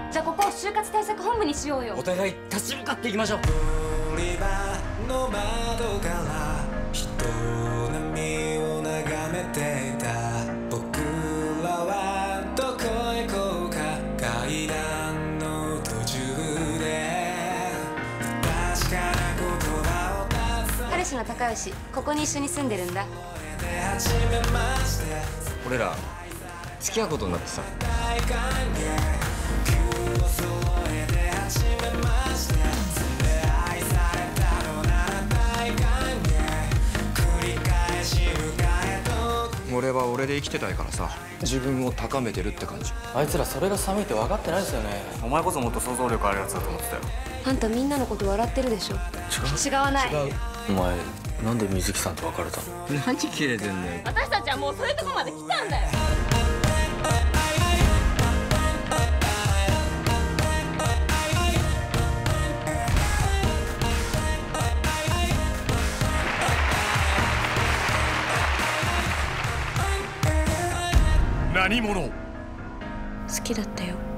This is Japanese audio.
じゃあここを就活対策本部にしようよ。 お互い立ち向かっていきましょう。 売り場の窓から人波を眺めていた。僕らはどこへ行こうか。階段の途中で確かな言葉を出す。 彼氏の高吉、ここに一緒に住んでるんだ。 俺ら付き合うことになってさ。俺は俺で生きてたいからさ、自分を高めてるって感じ。 あいつらそれが寒いって分かってないですよね。 お前こそもっと想像力あるやつだと思ってたよ。 あんたみんなのこと笑ってるでしょ。違わない。 お前なんで水木さんと別れたの？ 何キレてんだよ。 私たちはもうそういうとこまで来たんだよ。 何者？ 好きだったよ。